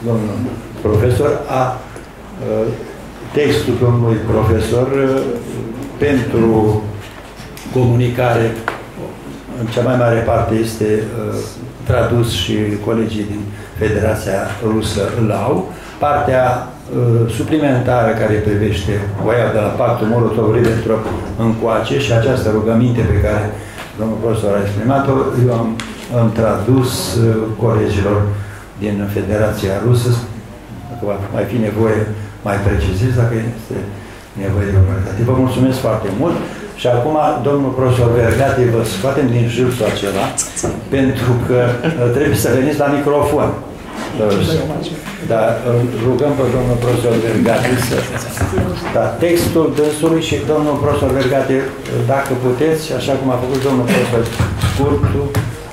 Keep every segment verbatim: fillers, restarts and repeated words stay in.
domnul profesor, a textul domnului profesor pentru comunicare, în cea mai mare parte este tradus și colegii din Federația Rusă îl au. Partea uh, suplimentară care privește voia de la pactul Molotov-Ribbentrop încoace și această rugăminte pe care domnul profesor a exprimat-o, eu am, am tradus uh, colegilor din Federația Rusă, dacă va mai fi nevoie, mai precizez, dacă este nevoie de localitate. Vă mulțumesc foarte mult și acum, domnul profesor Vergate, vă scoatem din jursul acela, pentru că uh, trebuie să veniți la microfon. Dar rugăm pe domnul profesor Vergate să... Da, textul dânsului și domnul profesor Vergate, dacă puteți, așa cum a făcut domnul profesor Scurtu,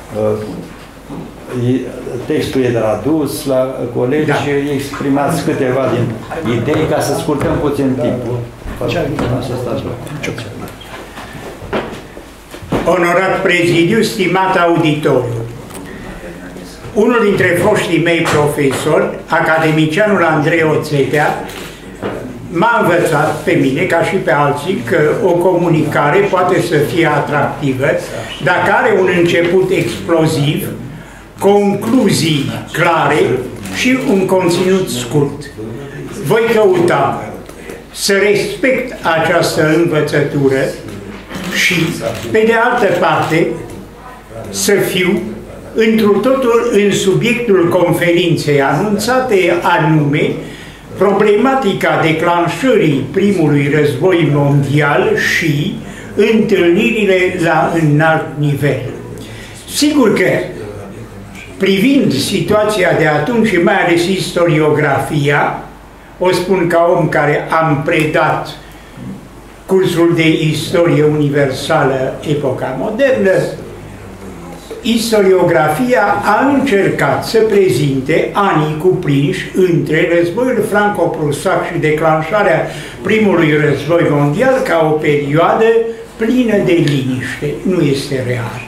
textul e tradus la colegi, da. Exprimați câteva din idei ca să scurtăm puțin timpul. Onorat prezidiu, stimat auditoriu, unul dintre foștii mei profesori, academicianul Andrei Oțetea, m-a învățat pe mine, ca și pe alții, că o comunicare poate să fie atractivă dacă are un început exploziv, concluzii clare și un conținut scurt. Voi căuta să respect această învățătură și, pe de altă parte, să fiu întru totul în subiectul conferinței anunțate, anume problematica declanșării primului război mondial și întâlnirile la înalt nivel. Sigur că, privind situația de atunci și mai ales istoriografia, o spun ca om care am predat cursul de istorie universală epoca modernă, istoriografia a încercat să prezinte anii cuprinși între războiul franco-prusac și declanșarea primului război mondial ca o perioadă plină de liniște. Nu este real.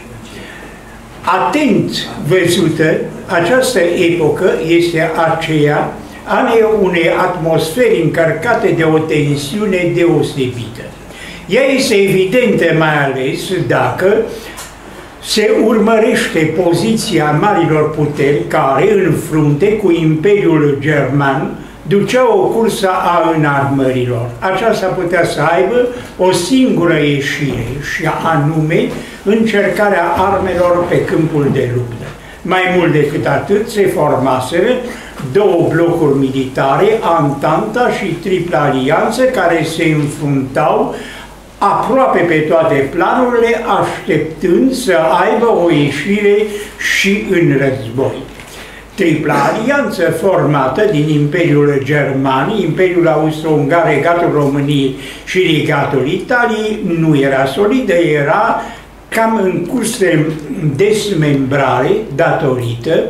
Atent văzută, această epocă este aceea a unei atmosferi încărcate de o tensiune deosebită. Ea este evidentă mai ales dacă se urmărește poziția marilor puteri care, în frunte cu Imperiul German, duceau o cursă a înarmărilor. Aceasta putea să aibă o singură ieșire și anume încercarea armelor pe câmpul de luptă. Mai mult decât atât, se formaseră două blocuri militare, Antanta și Tripla Alianță, care se înfruntau aproape pe toate planurile, așteptând să aibă o ieșire și în război. Tripla alianță formată din Imperiul German, Imperiul Austro-Ungar, Regatul României și Regatul Italiei nu era solidă, era cam în curs de desmembrare datorită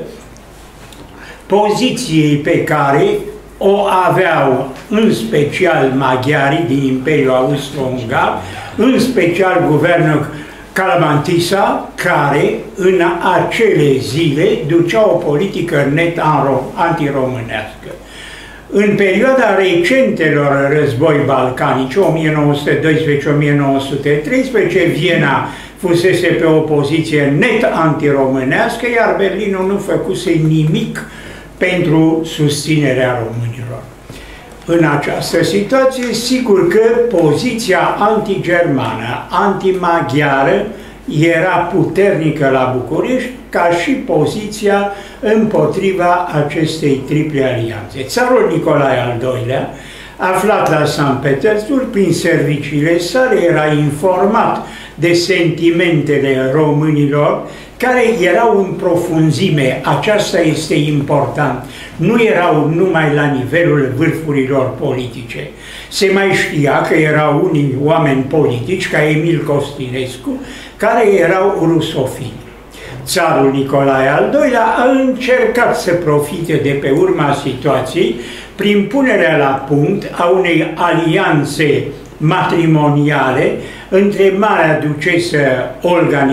poziției pe care o aveau în special maghiarii din Imperiul Austro-Ungar, în special guvernul Calamantisa, care în acele zile ducea o politică net antiromânească. În perioada recentelor război balcanici, o mie nouă sute doisprezece - o mie nouă sute treisprezece, Viena fusese pe o poziție net antiromânească, iar Berlinul nu făcuse nimic pentru susținerea românilor. În această situație, sigur că poziția antigermană, antimaghiară era puternică la București, ca și poziția împotriva acestei triple alianțe. Țarul Nicolae al doilea, aflat la Sankt Petersburg, prin serviciile sale, era informat de sentimentele românilor, care erau în profunzime. Aceasta este important. Nu erau numai la nivelul vârfurilor politice. Se mai știa că erau unii oameni politici, ca Emil Costinescu, care erau rusofili. Țarul Nicolae al doilea a încercat să profite de pe urma situației prin punerea la punct a unei alianțe matrimoniale între Marea Ducesă Olga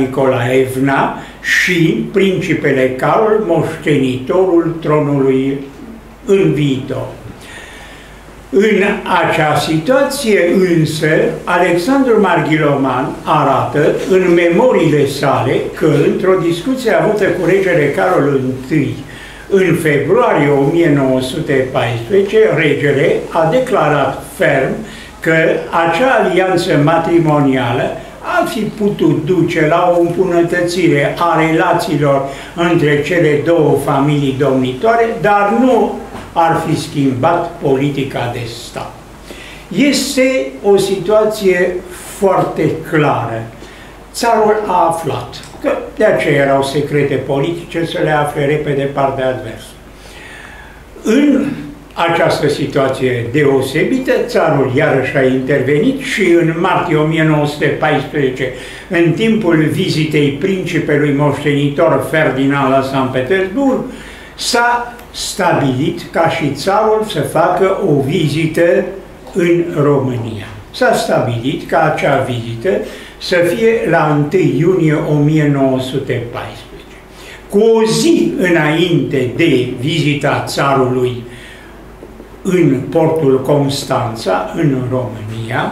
Nicolaevna și principele Carol, moștenitorul tronului în viitor. În acea situație însă, Alexandru Marghiloman arată în memoriile sale că într-o discuție avută cu regele Carol I în februarie o mie nouă sute paisprezece, regele a declarat ferm că acea alianță matrimonială ar fi putut duce la o îmbunătățire a relațiilor între cele două familii domnitoare, dar nu ar fi schimbat politica de stat. Este o situație foarte clară. Țarul a aflat că de aceea erau secrete politice să le afle repede partea adversă. În această situație deosebită, țarul iarăși a intervenit și în martie o mie nouă sute paisprezece, în timpul vizitei principelui moștenitor Ferdinand la Sankt Petersburg, s-a stabilit ca și țarul să facă o vizită în România. S-a stabilit ca acea vizită să fie la întâi iunie o mie nouă sute paisprezece. Cu o zi înainte de vizita țarului în portul Constanța, în România,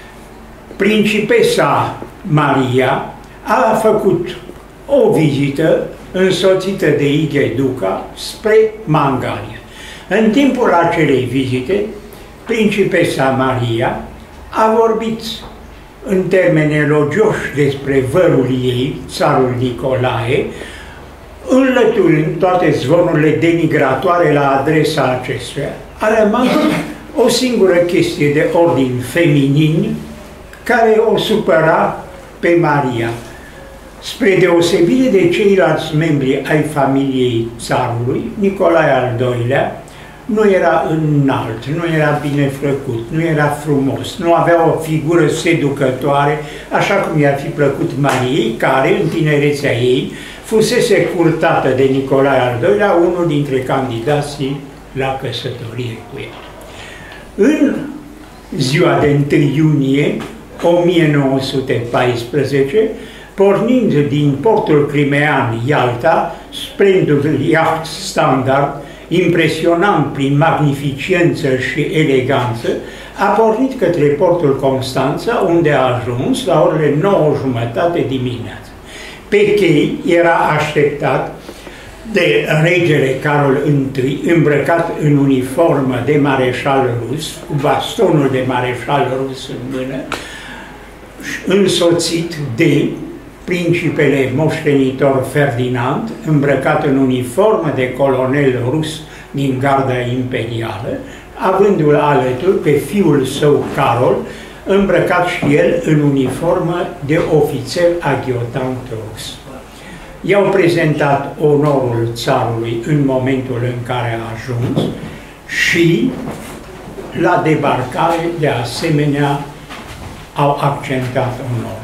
principesa Maria a făcut o vizită însoțită de Ighe Duca spre Mangalia. În timpul acelei vizite, principesa Maria a vorbit în termeni elogioși despre vărul ei, țarul Nicolae, înlăturând toate zvonurile denigratoare la adresa acestuia. A rămas o singură chestie de ordin feminin care o supăra pe Maria. Spre deosebire de ceilalți membri ai familiei țarului, Nicolae al doilea nu era înalt, nu era bine făcut, nu era frumos, nu avea o figură seducătoare, așa cum i-ar fi plăcut Mariei, care, în tinerețea ei, fusese curtată de Nicolae al doilea, unul dintre candidații la căsătorie cu el. În ziua de întâi iunie o mie nouă sute paisprezece, pornind din portul crimean Ialta, splendidul iaht Standard, impresionant prin magnificență și eleganță, a pornit către portul Constanța, unde a ajuns la orele nouă jumătate dimineața. Pe chei era așteptat de regele Carol I, îmbrăcat în uniformă de mareșal rus, cu bastonul de mareșal rus în mână, însoțit de principele moștenitor Ferdinand, îmbrăcat în uniformă de colonel rus din garda imperială, avându-l alături pe fiul său Carol, îmbrăcat și el în uniformă de ofițer aghiotant rus. I-au prezentat onorul țarului în momentul în care a ajuns și la debarcare, de asemenea, au accentat onorul.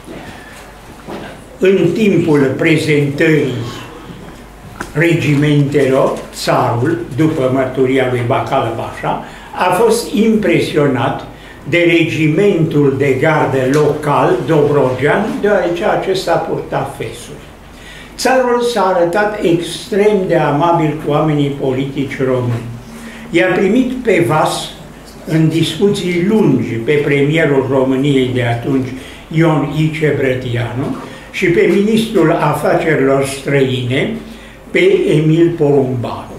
În timpul prezentării regimentelor, țarul, după mărturia lui Bacală Bașa, a fost impresionat de regimentul de gardă local, Dobrogean, deoarece acesta purta fesuri. Țarul s-a arătat extrem de amabil cu oamenii politici români. I-a primit pe vas în discuții lungi pe premierul României de atunci, Ion Ice Brătianu, și pe ministrul afacerilor străine, pe Emil Porumbaru.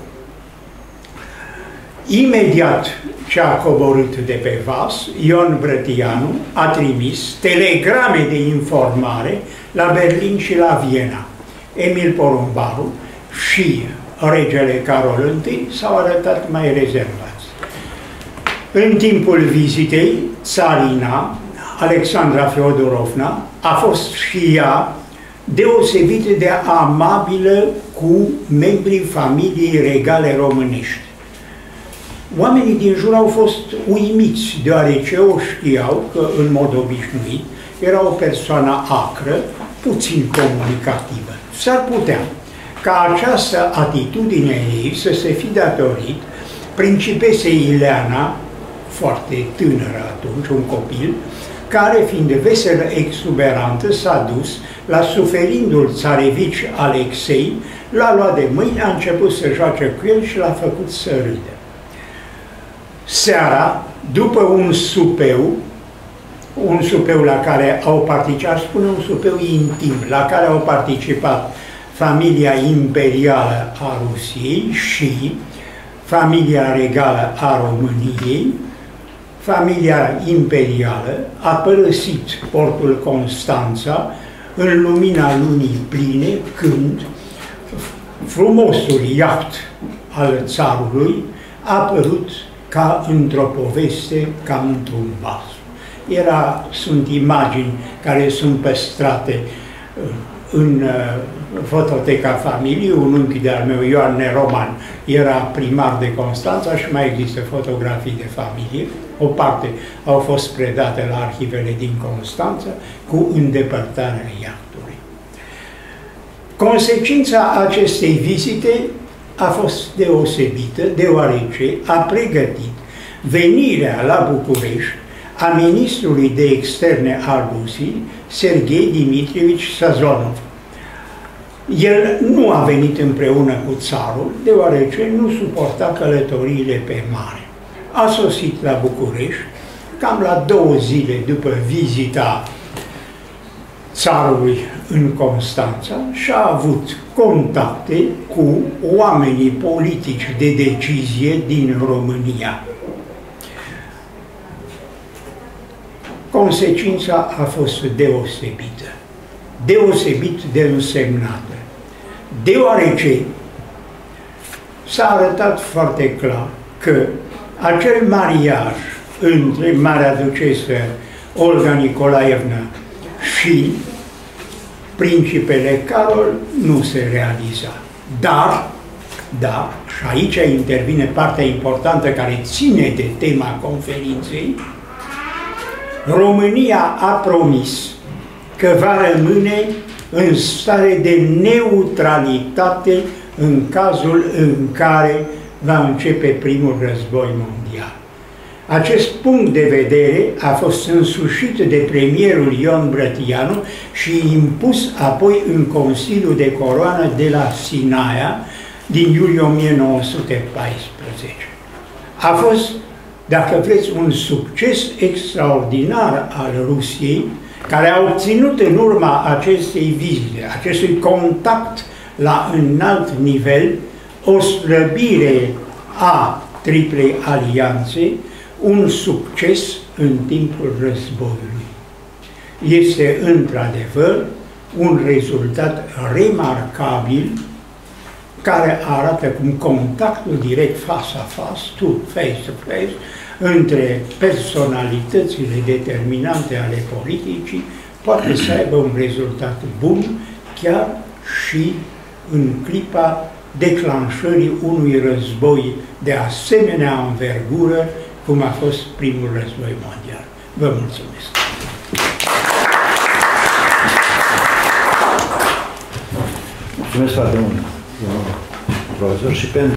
Imediat ce a coborât de pe vas, Ion Brătianu a trimis telegrame de informare la Berlin și la Viena. Emil Porumbaru și regele Carol I s-au arătat mai rezervați. În timpul vizitei, țarina Alexandra Feodorovna a fost și ea deosebită de amabilă cu membrii familiei regale românești. Oamenii din jur au fost uimiți, deoarece o știau că, în mod obișnuit, era o persoană acră, puțin comunicativă. S-ar putea ca această atitudine ei să se fi datorit principesei Ileana, foarte tânără atunci, un copil, care, fiind veselă exuberantă, s-a dus la suferindul țarevici Alexei, l-a luat de mâini, a început să joace cu el și l-a făcut să râdă. Seara, după un supeu, un supeu la care au participat, spune un supeu intim, la care au participat familia imperială a Rusiei și familia regală a României, familia imperială a părăsit portul Constanța în lumina lunii pline, când frumosul iaht al țarului a apărut ca într-o poveste, ca într-un vas. Era, sunt imagini care sunt păstrate în fototeca familiei. Un unchi de-al meu, Ioan Neroman, era primar de Constanța și mai există fotografii de familie. O parte au fost predate la arhivele din Constanța cu îndepărtarea iahtului. Consecința acestei vizite a fost deosebită, deoarece a pregătit venirea la București a ministrului de externe al Rusiei, Serghei Dimitrievici Sazonov. El nu a venit împreună cu țarul, deoarece nu suporta călătoriile pe mare. A sosit la București, cam la două zile după vizita țarului în Constanța, și a avut contacte cu oamenii politici de decizie din România. Consecința a fost deosebită, deosebit de însemnată, deoarece s-a arătat foarte clar că acel mariaj între Marea Ducesă Olga Nicolaevna și principele Carol nu se realiza. Dar, da, și aici intervine partea importantă care ține de tema conferinței, România a promis că va rămâne în stare de neutralitate în cazul în care va începe primul război mondial. Acest punct de vedere a fost însușit de premierul Ion Brătianu și impus apoi în Consiliul de Coroană de la Sinaia din iulie o mie nouă sute paisprezece. A fost, dacă vreți, un succes extraordinar al Rusiei, care a obținut în urma acestei vizite, acestui contact la înalt nivel, o slăbire a triplei alianțe, un succes în timpul războiului. Este într-adevăr un rezultat remarcabil care arată cum contactul direct face-a-face, to face-to-face, între personalitățile determinante ale politicii poate să aibă un rezultat bun chiar și în clipa declanșării unui război de asemenea învergură cum a fost primul război mondial. Vă mulțumesc! Mulțumesc foarte mult, profesor, și pentru